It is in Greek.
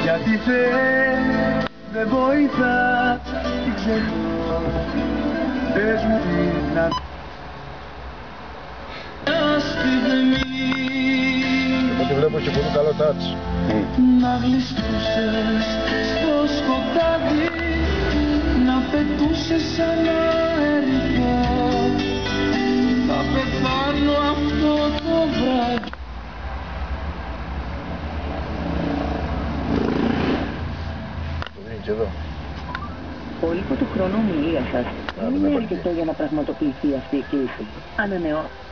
Γιατί δεν βοηθά, τι ξέρω. Πες μου τι να Ό,τι βλέπω και πολύ καλό τάτσι. να γλιστούσες στο σκοτάδι, να πετούσες σαν αερικό. Θα πεθάνω αυτό το βράδυ. Το δίνει και εδώ. Ο ήχο του χρόνου ομιλίας σας δεν είναι αρκετό για να πραγματοποιηθεί αυτή η κλίση. Ανανεώ.